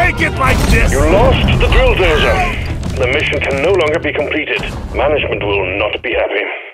take it like this! You lost the drill dozer. The mission can no longer be completed. Management will not be happy.